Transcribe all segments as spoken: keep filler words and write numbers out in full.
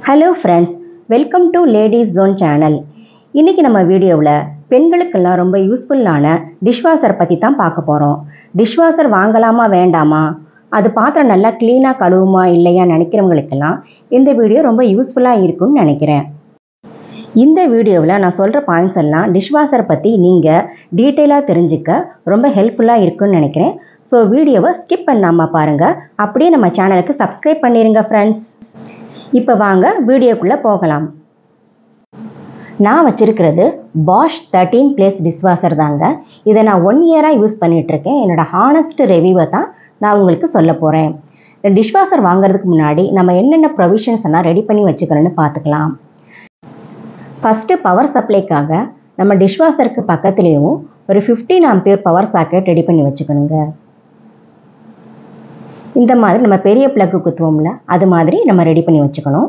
Hello friends, welcome to Ladies Zone channel. இன்னைக்கு நம்ம வீடியோவில் பெண்களுக்கெல்லாம் ரொம்ப யூஸ்ஃபுல்லான டிஷ்வாஷர் பற்றி தான் பார்க்க போகிறோம். டிஷ்வாஷர் வாங்கலாமா வேண்டாமா, அது பாத்திரம் நல்லா க்ளீனாக கழுவுமா இல்லையா நினைக்கிறவங்களுக்கெல்லாம் இந்த வீடியோ ரொம்ப யூஸ்ஃபுல்லாக இருக்கும்னு நினைக்கிறேன். இந்த வீடியோவில் நான் சொல்கிற பாயிண்ட்ஸ் எல்லாம் டிஷ்வாஷர் பற்றி நீங்கள் டீட்டெயிலாக தெரிஞ்சுக்க ரொம்ப ஹெல்ப்ஃபுல்லாக இருக்குன்னு நினைக்கிறேன். ஸோ வீடியோவை ஸ்கிப் பண்ணாமல் பாருங்கள், அப்படியே நம்ம சேனலுக்கு சப்ஸ்கிரைப் பண்ணிடுங்க ஃப்ரெண்ட்ஸ். இப்போ வாங்க வீடியோக்குள்ளே போகலாம். நான் வச்சுருக்கிறது Bosch தேர்ட்டீன் Place Dishwasher தாங்க. இதை நான் ஒன் இயராக யூஸ் பண்ணிகிட்ருக்கேன். என்னோடய ஹானஸ்ட் ரிவ்யூவை தான் நான் உங்களுக்கு சொல்ல போகிறேன். இந்த டிஷ்வாஷர் வாங்குறதுக்கு முன்னாடி நம்ம என்னென்ன ப்ரொவிஷன்ஸ் எல்லாம் ரெடி பண்ணி வச்சுக்கிறோன்னு பார்த்துக்கலாம். ஃபஸ்ட்டு பவர் சப்ளைக்காக நம்ம டிஷ்வாஷருக்கு பக்கத்துலேயும் ஒரு fifteen ampere power socket ready பண்ணி வச்சுக்கணுங்க. இந்த மாதிரி நம்ம பெரிய பிளக்கு குத்துவோம்ல, அது மாதிரி நம்ம ரெடி பண்ணி வச்சுக்கணும்.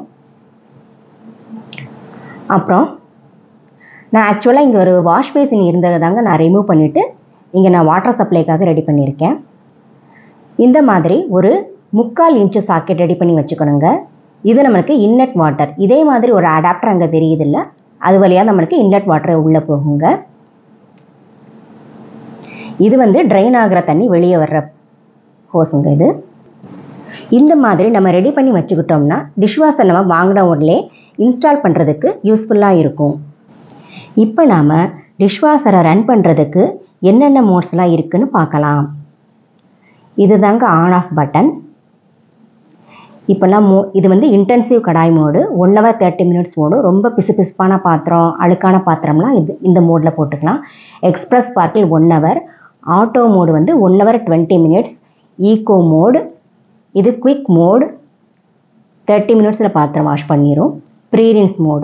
அப்புறம் நான் ஆக்சுவலாக இங்கே ஒரு வாஷ் பேசின் இருந்ததை தாங்க நான் ரிமூவ் பண்ணிவிட்டு இங்கே நான் வாட்டர் சப்ளைக்காக ரெடி பண்ணியிருக்கேன். இந்த மாதிரி ஒரு முக்கால் இன்ச்சு சாக்கெட் ரெடி பண்ணி வச்சுக்கணுங்க. இது நம்மளுக்கு இன்லெட் வாட்டர். இதே மாதிரி ஒரு அடாப்டர் அங்கே தெரியுதில்ல, அது வழியாக நம்மளுக்கு இன்லெட் வாட்டர் உள்ளே போகுங்க. இது வந்து ட்ரைன் ஆகிற தண்ணி வெளியே வர்ற ஹோஸுங்க இது. இந்த மாதிரி நம்ம ரெடி பண்ணி வச்சுக்கிட்டோம்னா டிஷ்வாஷர் நம்ம வாங்கின உடனே இன்ஸ்டால் பண்ணுறதுக்கு யூஸ்ஃபுல்லாக இருக்கும். இப்போ நாம் டிஷ்வாஷரை ரன் பண்ணுறதுக்கு என்னென்ன மோட்ஸ்லாம் இருக்குதுன்னு பார்க்கலாம். இது தாங்க ஆன் ஆஃப் பட்டன். இப்போல்லாம் மோ இது வந்து intensive kadai mode, one hour thirty minutes mode. ரொம்ப பிசு பிசுப்பான பாத்திரம், அழுக்கான பாத்திரம்லாம் இது இந்த மோடில் போட்டுக்கலாம். எக்ஸ்பிரஸ் ஸ்பார்க்கில் ஒன் ஹவர், ஆட்டோ மோடு வந்து one hour twenty minutes, eco mode, இது குவிக் மோடு, தேர்ட்டி மினிட்ஸில் பாத்திரம் வாஷ் பண்ணிடும். ப்ரீரின்ஸ் மோடு,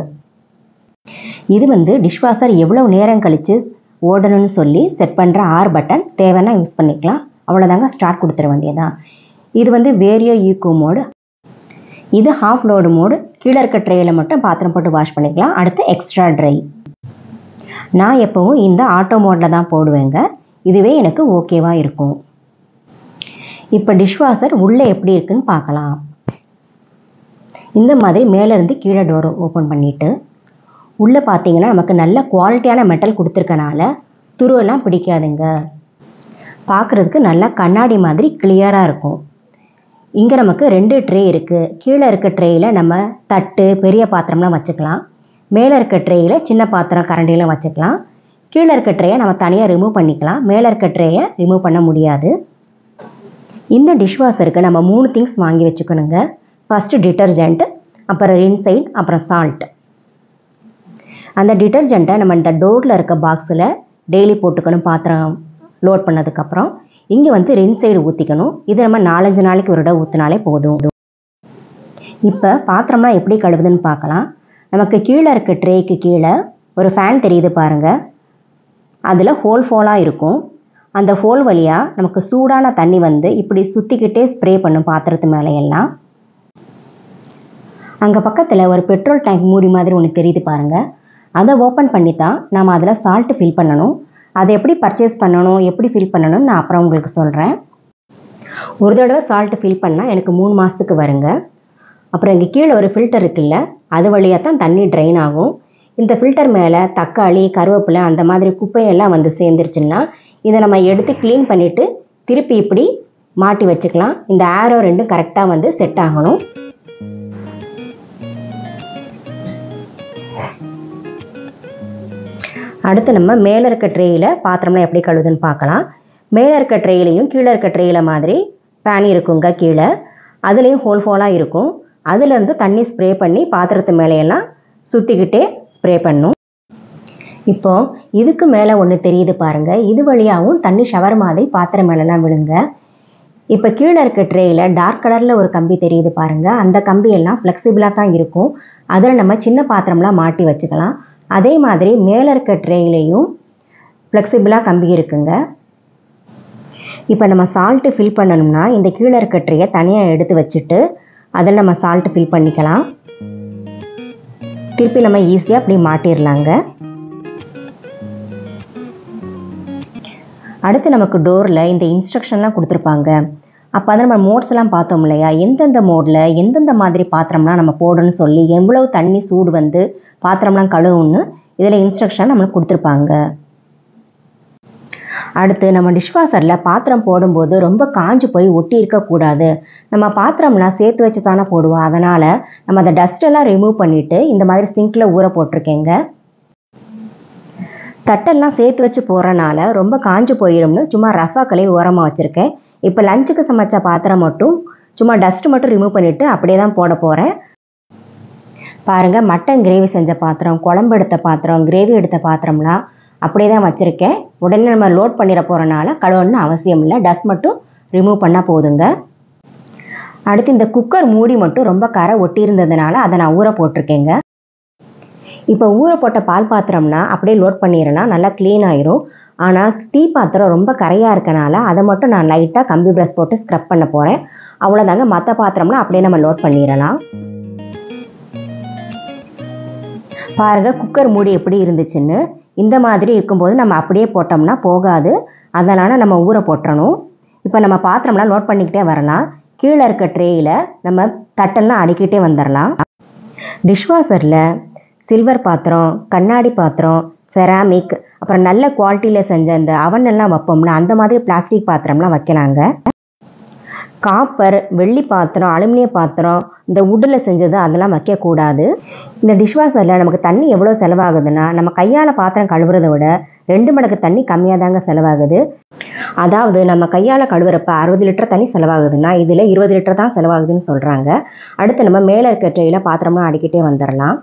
இது வந்து டிஷ்வாஷர் எவ்வளோ நேரம் கழித்து ஓடணும்னு சொல்லி செட் பண்ணுற ஆர் பட்டன். தேவைன்னா யூஸ் பண்ணிக்கலாம், அவ்வளோதாங்க. ஸ்டார்ட் கொடுத்துட வேண்டியதான். இது வந்து வேரியோ ஈகோ மோடு. இது ஹாஃப் லோடு மோடு. கீழே இருக்க ட்ரேயில் மட்டும் பாத்திரம் போட்டு வாஷ் பண்ணிக்கலாம். அடுத்து எக்ஸ்ட்ரா ட்ரை. நான் எப்போவும் இந்த ஆட்டோ மோடில் தான் போடுவேங்க. இதுவே எனக்கு ஓகேவாக இருக்கும். இப்போ டிஷ்வாஷர் உள்ளே எப்படி இருக்குன்னு பார்க்கலாம். இந்த மாதிரி மேலேருந்து கீழே டோர் ஓப்பன் பண்ணிவிட்டு உள்ளே பார்த்தீங்கன்னா நமக்கு நல்ல குவாலிட்டியான மெட்டல் கொடுத்துருக்கனால துருவெல்லாம் பிடிக்காதுங்க. பார்க்குறதுக்கு நல்லா கண்ணாடி மாதிரி கிளியராக இருக்கும். இங்கே நமக்கு ரெண்டு ட்ரே இருக்குது. கீழே இருக்க ட்ரேயில் நம்ம தட்டு பெரிய பாத்திரம்லாம் வச்சுக்கலாம். மேலே இருக்க ட்ரேயில் சின்ன பாத்திரம் கரண்டிலாம் வச்சுக்கலாம். கீழே இருக்க ட்ரேயை நம்ம தனியாக ரிமூவ் பண்ணிக்கலாம். மேலே இருக்க ட்ரேயை ரிமூவ் பண்ண முடியாது. இந்த டிஷ்வாஷருக்கு நம்ம மூணு திங்ஸ் வாங்கி வச்சுக்கணுங்க. ஃபஸ்ட்டு டிட்டர்ஜென்ட், அப்புறம் ரின்சைட், அப்புறம் சால்ட். அந்த டிட்டர்ஜெண்ட்டை நம்ம இந்த டோரில் இருக்க பாக்ஸில் டெய்லி போட்டுக்கணும். பாத்திரம் லோட் பண்ணதுக்கப்புறம் இங்கே வந்து ரின்சைடு ஊற்றிக்கணும். இது நம்ம நாலஞ்சு நாளைக்கு ஒரு இடம் ஊற்றினாலே போதும். இப்போ பாத்திரம்லாம் எப்படி கழுவுதுன்னு பார்க்கலாம். நமக்கு கீழே இருக்க ட்ரேக்கு கீழே ஒரு ஃபேன் தெரியுது பாருங்கள். அதில் ஹோல் ஹோலாக இருக்கும். அந்த ஹோல் வழியாக நமக்கு சூடான தண்ணி வந்து இப்படி சுற்றிக்கிட்டே ஸ்ப்ரே பண்ணும் பாத்திரத்து மேலையெல்லாம். அங்கே பக்கத்தில் ஒரு பெட்ரோல் டேங்க் மூடி மாதிரி ஒன்று தெரியுது பாருங்கள். அதை ஓப்பன் பண்ணி தான் நம்ம அதில் சால்ட்டு ஃபில் பண்ணணும். அதை எப்படி பர்ச்சேஸ் பண்ணணும், எப்படி ஃபில் பண்ணணும்னு நான் அப்புறம் உங்களுக்கு சொல்கிறேன். ஒரு தடவை சால்ட்டு ஃபில் பண்ணால் எனக்கு மூணு மாதத்துக்கு வருங்க. அப்புறம் இங்கே கீழே ஒரு ஃபில்டர் இருக்குல்ல, அது வழியாக தான் தண்ணி ட்ரைன் ஆகும். இந்த ஃபில்டர் மேலே தக்காளி, கருவேப்பிலை அந்த மாதிரி குப்பையெல்லாம் வந்து சேர்ந்துருச்சுன்னா இதை நம்ம எடுத்து க்ளீன் பண்ணிவிட்டு திருப்பி இப்படி மாட்டி வச்சுக்கலாம். இந்த ஆரோ ரெண்டும் கரெக்டாக வந்து செட் ஆகணும். அடுத்து நம்ம மேலே இருக்க ட்ரேயில் பாத்திரம்லாம் எப்படி கழுவுதுன்னு பார்க்கலாம். மேலே இருக்க ட்ரேயிலையும் கீழே இருக்க ட்ரேயில் மாதிரி பேன் இருக்குங்க. கீழே அதுலேயும் ஹோல் ஹோலாக இருக்கும். அதுலேருந்து தண்ணி ஸ்ப்ரே பண்ணி பாத்திரத்து மேலையெல்லாம் சுற்றிக்கிட்டே ஸ்ப்ரே பண்ணும். இப்போது இதுக்கு மேலே ஒன்று தெரியுது பாருங்கள். இது வழியாகவும் தண்ணி ஷவர் மாதிரி பாத்திரம் மேலெலாம் விழுங்க. இப்போ கீழே இருக்க ட்ரேயில் டார்க் கலரில் ஒரு கம்பி தெரியுது பாருங்கள். அந்த கம்பியெல்லாம் ஃப்ளெக்சிபிளாக தான் இருக்கும். அதில் நம்ம சின்ன பாத்திரம்லாம் மாட்டி வச்சுக்கலாம். அதே மாதிரி மேலே இருக்க ட்ரேயிலையும் ஃப்ளெக்சிபிளாக கம்பி இருக்குங்க. இப்போ நம்ம சால்ட்டு ஃபில் பண்ணணும்னா இந்த கீழே இருக்க ட்ரேயை தனியாக எடுத்து வச்சுட்டு அதில் நம்ம சால்ட்டு ஃபில் பண்ணிக்கலாம். திருப்பி நம்ம ஈஸியாக அப்படி மாட்டிடலாங்க. அடுத்து நமக்கு டோரில் இந்த இன்ஸ்ட்ரக்ஷன்லாம் கொடுத்துருப்பாங்க. அப்போ தான் நம்ம மோட்ஸ் எல்லாம் பார்த்தோம் இல்லையா, எந்தெந்த மோடில் எந்தெந்த மாதிரி பாத்திரம்லாம் நம்ம போடணும்னு சொல்லி எவ்வளவு தண்ணி சூடு வந்து பாத்திரம்லாம் கழுவுன்னு இதில் இன்ஸ்ட்ரக்ஷன் நம்மளுக்கு கொடுத்துருப்பாங்க. அடுத்து நம்ம டிஷ்வாஷரில் பாத்திரம் போடும்போது ரொம்ப காஞ்சு போய் ஒட்டி இருக்கக்கூடாது. நம்ம பாத்திரம்லாம் சேர்த்து வச்சு தானே போடுவோம். அதனால் நம்ம அந்த டஸ்ட்டெல்லாம் ரிமூவ் பண்ணிவிட்டு இந்த மாதிரி சிங்கில் ஊற போட்டிருக்கேங்க. தட்டெல்லாம் சேர்த்து வச்சு போகிறனால ரொம்ப காஞ்சு போயிடும்னு சும்மா ரஃபாக கழுவி ஓரமாக வச்சுருக்கேன். இப்போ லஞ்சுக்கு சமைச்ச பாத்திரம் மட்டும் சும்மா டஸ்ட்டு மட்டும் ரிமூவ் பண்ணிவிட்டு அப்படியே தான் போட போகிறேன். பாருங்கள், மட்டன் கிரேவி செஞ்ச பாத்திரம், குழம்பு எடுத்த பாத்திரம், கிரேவி எடுத்த பாத்திரம்லாம் அப்படியே தான் வச்சுருக்கேன். உடனே நம்ம லோட் பண்ணிட போகிறனால கழுவணும்னு அவசியம் இல்லை, டஸ்ட் மட்டும் ரிமூவ் பண்ணால் போதுங்க. அடுத்து இந்த குக்கர் மூடி மட்டும் ரொம்ப கரை ஒட்டி இருந்ததுனால அதை நான் ஊற போட்டிருக்கேங்க. இப்போ ஊற போட்ட பால் பாத்திரம்னா அப்படியே லோட் பண்ணிடுறேன்னா நல்லா க்ளீன் ஆயிரும். ஆனால் டீ பாத்திரம் ரொம்ப கரையாக இருக்கனால அதை மட்டும் நான் லைட்டாக கம்பி ப்ரஷ் போட்டு ஸ்க்ரப் பண்ண போகிறேன். அவ்வளோதாங்க. மற்ற பாத்திரம்னா அப்படியே நம்ம லோட் பண்ணிடலாம். பாருங்கள், குக்கர் மூடி எப்படி இருந்துச்சுன்னு. இந்த மாதிரி இருக்கும்போது நம்ம அப்படியே போட்டோம்னா போகாது, அதனால் நம்ம ஊற போட்டுறணும். இப்போ நம்ம பாத்திரம்லாம் லோட் பண்ணிக்கிட்டே வரலாம். கீழே இருக்க ட்ரேயில் நம்ம தட்டெல்லாம் அடுக்கிட்டே வந்துடலாம். டிஷ்வாஷரில் சில்வர் பாத்திரம், கண்ணாடி பாத்திரம், செராமிக், அப்புறம் நல்ல குவாலிட்டியில் செஞ்ச இந்த அவனெல்லாம் வைப்போம்னா அந்த மாதிரி பிளாஸ்டிக் பாத்திரம்லாம் வைக்கலாங்க. காப்பர், வெள்ளி பாத்திரம், அலுமினிய பாத்திரம், இந்த வுட்டில் செஞ்சது அதெல்லாம் வைக்கக்கூடாது. இந்த டிஷ்வாஷரில் நமக்கு தண்ணி எவ்வளோ செலவாகுதுன்னா நம்ம கையால் பாத்திரம் கழுவுறதை விட ரெண்டு மடங்கு தண்ணி கம்மியாக தாங்க செலவாகுது. அதாவது நம்ம கையால் கழுவுறப்ப அறுபது லிட்டர் தண்ணி செலவாகுதுன்னா இதில் இருபது லிட்டர் தான் செலவாகுதுன்னு சொல்கிறாங்க. அடுத்து நம்ம மேலே இருக்க ட்ரேயில் பாத்திரம்லாம் அடிக்கிட்டே வந்துடலாம்.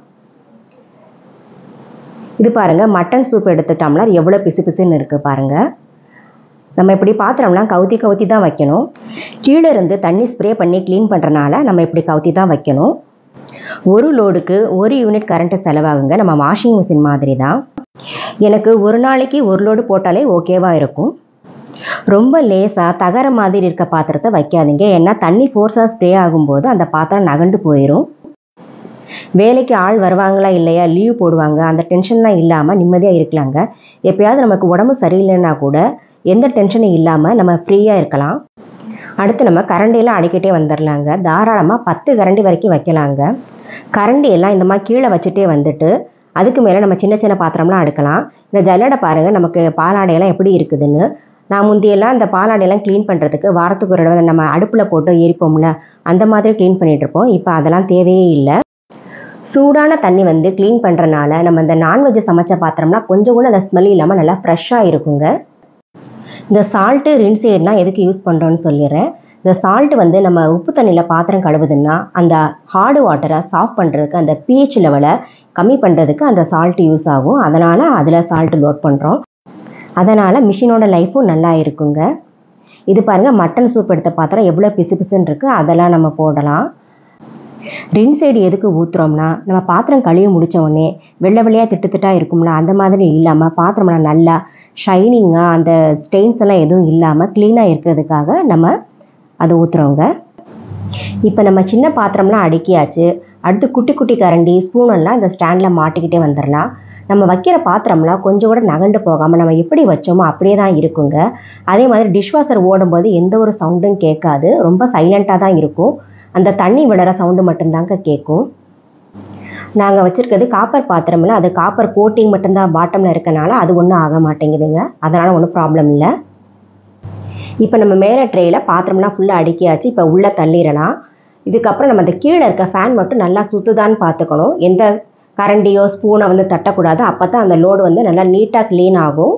இது பாருங்கள், மட்டன் சூப் எடுத்த டம்ளர் எவ்வளோ பிசு பிசுன்னு இருக்குது பாருங்கள். நம்ம இப்படி பாத்திரம்லாம் கவுத்தி கவுத்தி தான் வைக்கணும். கீழே இருந்து தண்ணி ஸ்ப்ரே பண்ணி க்ளீன் பண்ணுறனால நம்ம இப்படி கவுத்தி தான் வைக்கணும். ஒரு லோடுக்கு ஒரு யூனிட் கரண்ட்டு செலவாகுங்க. நம்ம வாஷிங் மிஷின் மாதிரி தான். எனக்கு ஒரு நாளைக்கு ஒரு லோடு போட்டாலே ஓகேவாக இருக்கும். ரொம்ப லேசாக தகர மாதிரி இருக்க பாத்திரத்தை வைக்காதீங்க. ஏன்னா தண்ணி ஃபோர்ஸாக ஸ்ப்ரே ஆகும்போது அந்த பாத்திரம் நகண்டு போயிடும். வேலைக்கு ஆள் வருவாங்களா இல்லையா, லீவ் போடுவாங்க, அந்த டென்ஷன்லாம் இல்லாமல் நிம்மதியாக இருக்கலாங்க. எப்போயாவது நமக்கு உடம்பு சரியில்லைன்னா கூட எந்த டென்ஷனும் இல்லாமல் நம்ம ஃப்ரீயாக இருக்கலாம். அடுத்து நம்ம கரண்டியெல்லாம் அடிக்கிட்டே வந்துடலாங்க. தாராளமாக பத்து கரண்டி வரைக்கும் வைக்கலாங்க. கரண்டியெல்லாம் இந்த மாதிரி கீழே வச்சுட்டே வந்துட்டு அதுக்கு மேலே நம்ம சின்ன சின்ன பாத்திரம்லாம் அடுக்கலாம். இந்த ஜல்லடை பாருங்கள் நமக்கு பாலாடையெல்லாம் எப்படி இருக்குதுன்னு. நான் முந்தியெல்லாம் இந்த பாலாடையெல்லாம் க்ளீன் பண்ணுறதுக்கு வாரத்துக்கு ஒரு தடவை நம்ம அடுப்பில் போட்டு எரிப்போம்ல, அந்த மாதிரி க்ளீன் பண்ணிகிட்ருப்போம். இப்போ அதெல்லாம் தேவையே இல்லை. சூடான தண்ணி வந்து க்ளீன் பண்ணுறனால நம்ம இந்த நான்வெஜ் சமைச்ச பாத்திரம்லாம் கொஞ்சம் கூட அந்த ஸ்மெல் இல்லாமல் நல்லா ஃப்ரெஷ்ஷாக இருக்குங்க. இந்த சால்ட்டு ரின்சேர்னால் எதுக்கு யூஸ் பண்ணுறோன்னு சொல்லிடுறேன். இந்த சால்ட்டு வந்து நம்ம உப்பு தண்ணியில் பாத்திரம் கழுவுதுன்னா அந்த ஹார்டு வாட்டரை சாஃப்ட் பண்ணுறதுக்கு, அந்த பிஹெச் லெவலை கம்மி பண்ணுறதுக்கு அந்த சால்ட்டு யூஸ் ஆகும். அதனால் அதில் சால்ட்டு லோட் பண்ணுறோம். அதனால் மிஷினோட லைஃப்பும் நல்லா இருக்குங்க. இது பாருங்கள், மட்டன் சூப் எடுத்த பாத்திரம் எவ்வளோ பிசு பிசுன்னு இருக்குது, அதெல்லாம் நம்ம போடலாம். ரின்சைடு எதுக்கு ஊற்றுறோம்னா நம்ம பாத்திரம் கழுவி முடித்த உடனே வெள்ளை வெள்ளையாக திட்டு திட்டாக இருக்கும்ல, அந்த மாதிரி இல்லாமல் பாத்திரம்லாம் நல்லா ஷைனிங்காக அந்த ஸ்டெயின்ஸ் எல்லாம் எதுவும் இல்லாமல் க்ளீனாக இருக்கிறதுக்காக நம்ம அதை ஊற்றுறோங்க. இப்போ நம்ம சின்ன பாத்திரம்லாம் அடுக்கியாச்சு. அடுத்து குட்டி குட்டி கரண்டி, ஸ்பூனெல்லாம் இந்த ஸ்டாண்டில் மாட்டிக்கிட்டே வந்துடலாம். நம்ம வைக்கிற பாத்திரம்லாம் கொஞ்சம் கூட நகண்டு போகாமல் நம்ம எப்படி வச்சோமோ அப்படியே தான் இருக்குங்க. அதே மாதிரி டிஷ்வாஷர் ஓடும்போது எந்த ஒரு சவுண்டும் கேட்காது, ரொம்ப சைலண்ட்டாக தான் இருக்கும். அந்த தண்ணி விடுற சவுண்டு மட்டும்தாங்க கேட்கும். நாங்கள் வச்சுருக்கிறது காப்பர் பாத்திரமில்ல, அது காப்பர் கோட்டிங் மட்டும்தான் பாட்டமில் இருக்கனால அது ஒன்றும் ஆக மாட்டேங்குதுங்க. அதனால் ஒன்றும் ப்ராப்ளம் இல்லை. இப்போ நம்ம மேலே ட்ரேயில் பாத்திரம்லாம் ஃபுல்லாக அடுக்கியாச்சு. இப்போ உள்ளே தள்ளிடலாம். இதுக்கப்புறம் நம்ம அந்த கீழே இருக்க ஃபேன் மட்டும் நல்லா சுற்றுதான்னு பார்த்துக்கணும். எந்த கரண்டியோ ஸ்பூனை வந்து தட்டக்கூடாது. அப்போ தான் அந்த லோடு வந்து நல்லா நீட்டாக க்ளீன் ஆகும்.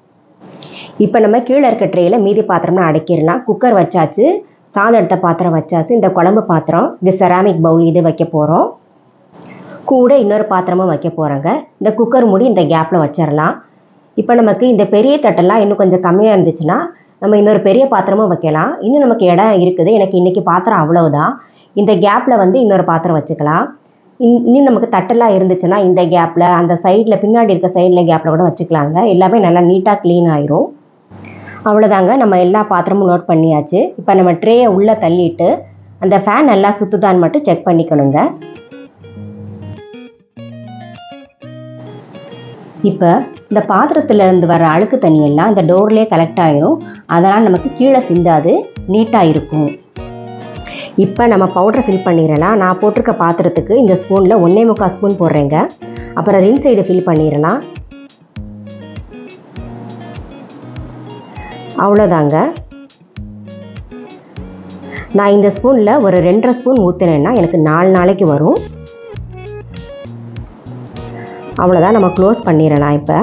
இப்போ நம்ம கீழே இருக்க ட்ரேயில் மீதி பாத்திரம்லாம் அடக்கிடலாம். குக்கர் வச்சாச்சு, சாதம் எடுத்த பாத்திரம் வச்சாச்சு. இந்த குழம்பு பாத்திரம், இந்த செராமிக் பவுல் இது வைக்க போகிறோம். கூட இன்னொரு பாத்திரமும் வைக்க போகிறோங்க. இந்த குக்கர் மூடி இந்த கேப்பில் வச்சிடலாம். இப்போ நமக்கு இந்த பெரிய தட்டெல்லாம் இன்னும் கொஞ்சம் கம்மியாக இருந்துச்சுன்னா நம்ம இன்னொரு பெரிய பாத்திரமும் வைக்கலாம். இன்னும் நமக்கு இடம் இருக்குது. எனக்கு இன்றைக்கி பாத்திரம் அவ்வளவுதான். இந்த கேப்பில் வந்து இன்னொரு பாத்திரம் வச்சுக்கலாம். இன்னும் நமக்கு தட்டெல்லாம் இருந்துச்சுன்னா இந்த கேப்பில், அந்த சைடில் பின்னாடி இருக்க சைடில் கேப்பில் கூட வச்சுக்கலாங்க. எல்லாமே நல்லா நீட்டாக க்ளீன் ஆயிரும். அவ்வளோதாங்க, நம்ம எல்லா பாத்திரமும் நோட் பண்ணியாச்சு. இப்போ நம்ம ட்ரேயை உள்ளே தள்ளிட்டு அந்த ஃபேன் நல்லா சுற்றுதான்னு மட்டும் செக் பண்ணிக்கணுங்க. இப்போ இந்த பாத்திரத்துலேருந்து வர அழுக்கு தண்ணியெல்லாம் இந்த டோர்லேயே கலெக்ட் ஆகிரும். அதனால் நமக்கு கீழே சிந்தாது, நீட்டாக இருக்கும். இப்போ நம்ம பவுடரை ஃபில் பண்ணிடலாம். நான் போட்டிருக்க பாத்திரத்துக்கு இந்த ஸ்பூனில் ஒன்றே முக்கால் ஸ்பூன் போடுறேங்க. அப்புறம் ரின் சைடு ஃபில் பண்ணிடலாம். அவ்வளோதாங்க. நான் இந்த ஸ்பூனில் ஒரு ரெண்டரை ஸ்பூன் ஊற்றினேன்னா எனக்கு நாலு நாளைக்கு வரும். அவ்வளோதான், நம்ம க்ளோஸ் பண்ணிடலாம். இப்போ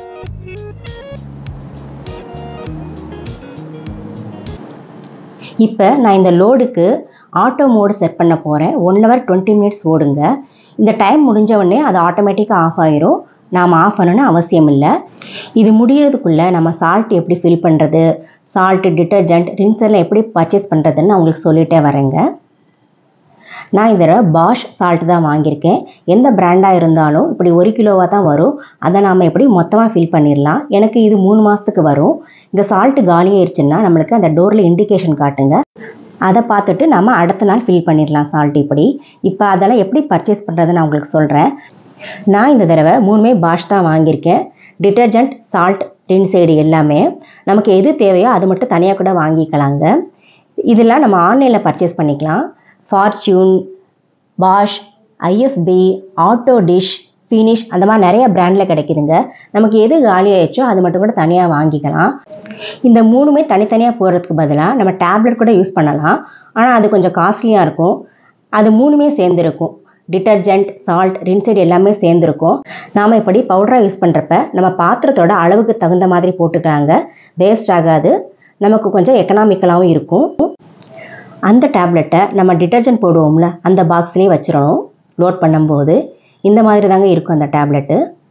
இப்போ நான் இந்த லோடுக்கு ஆட்டோ மோடு செட் பண்ண போகிறேன். ஒன் ஹவர் டுவெண்ட்டி மினிட்ஸ் ஓடுங்க. இந்த டைம் முடிஞ்ச உடனே அது ஆட்டோமேட்டிக்காக ஆஃப் ஆயிரும். நாம் ஆஃப் பண்ணணும்னு அவசியம் இல்லை. இது முடிகிறதுக்குள்ளே நம்ம சால்ட் எப்படி ஃபில் பண்ணுறது, சால்ட்டு, டிட்டர்ஜெண்ட், ரின்ஸ் எல்லாம் எப்படி பர்ச்சேஸ் பண்ணுறதுன்னு நான் உங்களுக்கு சொல்லிகிட்டே வரேங்க. நான் இதில் பாஷ் சால்ட் தான் வாங்கியிருக்கேன். எந்த பிராண்டாக இருந்தாலும் இப்படி ஒரு கிலோவாக தான் வரும். அதை நாம் எப்படி மொத்தமாக ஃபில் பண்ணிடலாம். எனக்கு இது மூணு மாதத்துக்கு வரும். இந்த சால்ட்டு காலியாகிடுச்சுன்னா நம்மளுக்கு அந்த டோரில் இண்டிகேஷன் காட்டுங்க. அதை பார்த்துட்டு நம்ம அடுத்த நாள் ஃபில் பண்ணிடலாம் சால்ட் இப்படி. இப்போ அதெல்லாம் எப்படி பர்ச்சேஸ் பண்ணுறதுன்னு நான் உங்களுக்கு சொல்கிறேன். நான் இந்த தடவை மூணுமே பாஷ் தான் வாங்கியிருக்கேன். டிட்டர்ஜெண்ட், சால்ட், ரின் சைடு எல்லாமே நமக்கு எது தேவையோ அது மட்டும் தனியாக கூட வாங்கிக்கலாங்க. இதெல்லாம் நம்ம ஆன்லைனில் பர்ச்சேஸ் பண்ணிக்கலாம். Fortune, Bosch, IFB, auto dish, finish அந்த மாதிரி நிறைய பிராண்டில் கிடைக்குதுங்க. நமக்கு எது காலி ஆயிடுச்சோ அது மட்டும் கூட தனியாக வாங்கிக்கலாம். இந்த மூணுமே தனித்தனியாக போகிறதுக்கு பதிலாக நம்ம டேப்லெட் கூட யூஸ் பண்ணலாம். ஆனால் அது கொஞ்சம் காஸ்ட்லியாக இருக்கும். அது மூணுமே சேர்ந்துருக்கும். டிட்டர்ஜெண்ட், சால்ட், ரின்சைடு எல்லாமே சேர்ந்துருக்கும். நாம் இப்படி பவுடராக யூஸ் பண்ணுறப்ப நம்ம பாத்திரத்தோட அளவுக்கு தகுந்த மாதிரி போட்டுக்கலாங்க. வேஸ்ட் ஆகாது, நமக்கு கொஞ்சம் எக்கனாமிக்கலாகவும் இருக்கும். அந்த டேப்லெட்டை நம்ம டிட்டர்ஜெண்ட் போடுவோம்ல அந்த பாக்ஸ்லேயே வச்சிடணும். லோட் பண்ணும்போது இந்த மாதிரி தாங்க இருக்கும் அந்த டேப்லெட்டு.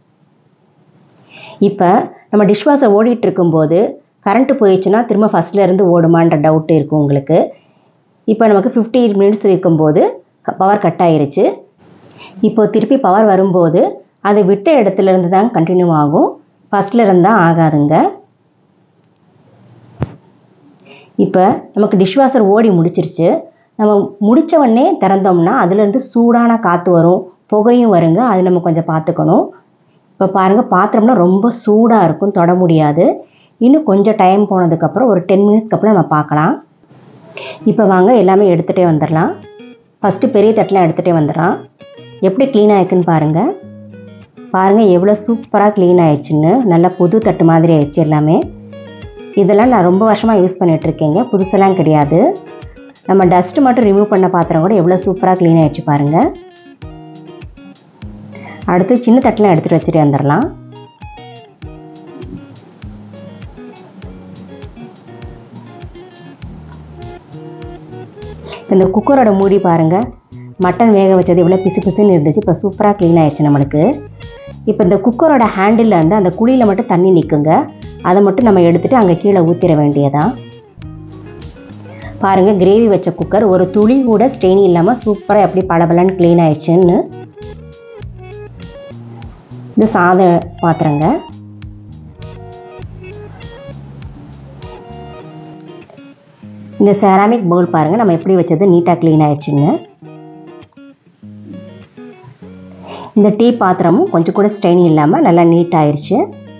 இப்போ நம்ம டிஷ்வாஷர் ஓடிட்டு இருக்கும்போது கரண்ட்டு போயிடுச்சுன்னா திரும்ப ஃபஸ்ட்லேருந்து ஓடுமான்ற டவுட் இருக்கும் உங்களுக்கு. இப்போ நமக்கு ஃபிஃப்டி மினிட்ஸ் இருக்கும்போது பவர் கட் ஆயிருச்சு. இப்போது திருப்பி பவர் வரும்போது அது விட்ட இடத்துலேருந்து தான் கண்டினியூ ஆகும், ஃபஸ்ட்லேருந்து தான் ஆகாதுங்க. இப்போ நமக்கு டிஷ்வாஷர் ஓடி முடிச்சிருச்சு. நம்ம முடித்த உடனே திறந்தோம்னா அதுலேருந்து சூடான காற்று வரும், புகையும் வருங்க. அது நம்ம கொஞ்சம் பார்த்துக்கணும். இப்போ பாருங்கள், பாத்திரம்னா ரொம்ப சூடாக இருக்கும், தொட முடியாது. இன்னும் கொஞ்சம் டைம் போனதுக்கப்புறம் ஒரு டென் மினிட்ஸ்க்கு அப்புறம் நம்ம பார்க்கலாம். இப்போ வாங்க எல்லாமே எடுத்துகிட்டே வந்துடலாம். ஃபஸ்ட்டு பெரிய தட்டெலாம் எடுத்துகிட்டே வந்துடலாம். எப்படி க்ளீன் ஆகிருக்குன்னு பாருங்கள். பாருங்கள் எவ்வளோ சூப்பராக க்ளீன் ஆயிடுச்சுன்னு. நல்லா புது தட்டு மாதிரி ஆயிடுச்சு எல்லாமே. இதெல்லாம் நான் ரொம்ப வருஷமாக யூஸ் பண்ணிகிட்ருக்கேங்க, புதுசெல்லாம் கிடையாது. நம்ம டஸ்ட்டு மட்டும் ரிமூவ் பண்ண பாத்திரம் கூட எவ்வளோ சூப்பராக க்ளீன் ஆகிடுச்சு பாருங்கள். அடுத்து சின்ன தட்டெலாம் எடுத்துகிட்டு வச்சுட்டு வந்துடலாம். இந்த குக்கரோட மூடி பாருங்கள், மட்டன் வேக வச்சது எவ்வளோ பிசு பிசுன்னு இருந்துச்சு. இப்போ சூப்பராக க்ளீன் ஆயிடுச்சு நம்மளுக்கு. இப்போ இந்த குக்கரோட ஹேண்டில் வந்து அந்த குழியில் மட்டும் தண்ணி நிற்குங்க. அதை மட்டும் நம்ம எடுத்துகிட்டு அங்கே கீழே ஊற்றிட வேண்டியதான். பாருங்கள், கிரேவி வச்ச குக்கர் ஒரு துளி கூட ஸ்டெயின் இல்லாமல் சூப்பராக எப்படி பளபளன்னு க்ளீன் ஆயிடுச்சுன்னு. இது சாத பாத்திரங்க. இந்த செராமிக் பவுல் பாருங்கள், நம்ம எப்படி வச்சது நீட்டாக க்ளீன் ஆயிடுச்சுன்னு. இந்த டீ பாத்திரமும் கொஞ்சம் கூட ஸ்டெயின் இல்லாமல் நல்லா நீட் ஆயிடுச்சு.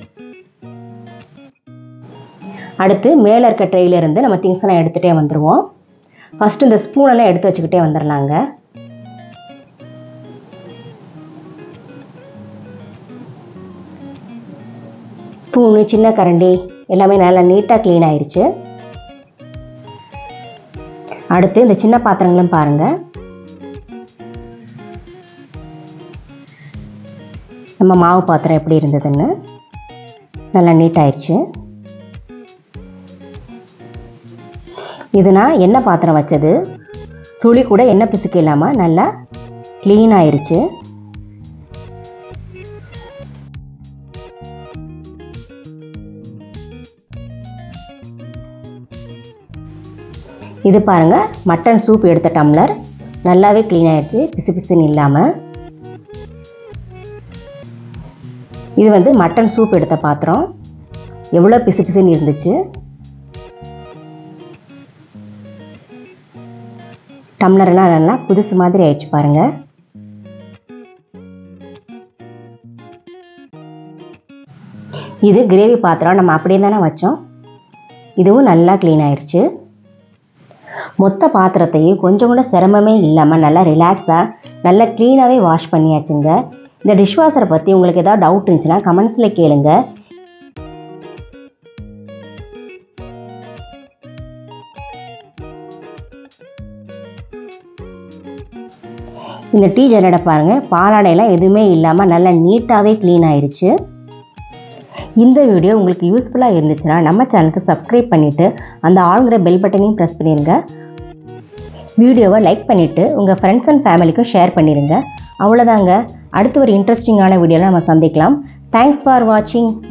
அடுத்து மேலே இருக்க ட்ரெயிலேருந்து நம்ம திங்ஸ் எல்லாம் எடுத்துகிட்டே வந்துடுவோம். ஃபஸ்ட்டு இந்த ஸ்பூனெல்லாம் எடுத்து வச்சுக்கிட்டே வந்துடலாங்க. ஸ்பூனு, சின்ன கரண்டி எல்லாமே நல்லா நீட்டாக க்ளீன் ஆயிடுச்சு. அடுத்து இந்த சின்ன பாத்திரங்களும் பாருங்கள், நம்ம மாவு பாத்திரம் எப்படி இருந்ததுன்னு நல்லா நீட் ஆயிடுச்சு. இது நான் எண்ணெய் பாத்திரம் வச்சது, துளி கூட எண்ணெய் பிசுக்கு இல்லாமல் நல்லா க்ளீன் ஆயிடுச்சு. இது பாருங்கள், மட்டன் சூப் எடுத்த டம்ளர் நல்லாவே க்ளீன் ஆயிடுச்சு, பிசு பிசுன்னு இல்லாமல். இது வந்து மட்டன் சூப் எடுத்த பாத்திரம், எவ்வளோ பிசு பிசுன்னு இருந்துச்சு. டம்ளர்லாம் நல்லா புதுசு மாதிரி ஆயிடுச்சு பாருங்கள். இது கிரேவி பாத்திரம், நம்ம அப்படியே தானே வச்சோம். இதுவும் நல்லா க்ளீன் ஆயிடுச்சு. மொத்த பாத்திரத்தையும் கொஞ்சம் கூட சிரமமே இல்லாமல் நல்லா ரிலாக்ஸாக நல்லா க்ளீனாகவே வாஷ் பண்ணியாச்சுங்க. இந்த டிஷ்வாஷரை பற்றி உங்களுக்கு ஏதாவது டவுட் இருந்துச்சுன்னா கமெண்ட்ஸில் கேளுங்க. இந்த டீ ஜல்லடை பாருங்கள், பாலாடையெல்லாம் எதுவுமே இல்லாமல் நல்லா நீட்டாகவே க்ளீன் ஆயிடுச்சு. இந்த வீடியோ உங்களுக்கு யூஸ்ஃபுல்லாக இருந்துச்சுன்னா நம்ம சேனலுக்கு சப்ஸ்கிரைப் பண்ணிவிட்டு அந்த ஆளுங்கிற பெல் பட்டனையும் ப்ரெஸ் பண்ணிடுங்க. வீடியோவை லைக் பண்ணிவிட்டு உங்கள் ஃப்ரெண்ட்ஸ் அண்ட் ஃபேமிலிக்கும் ஷேர் பண்ணிடுங்க. அவ்வளோதாங்க. அடுத்து ஒரு இன்ட்ரெஸ்டிங்கான வீடியோவில் நம்ம சந்திக்கலாம். தேங்க்ஸ் ஃபார் வாட்சிங்.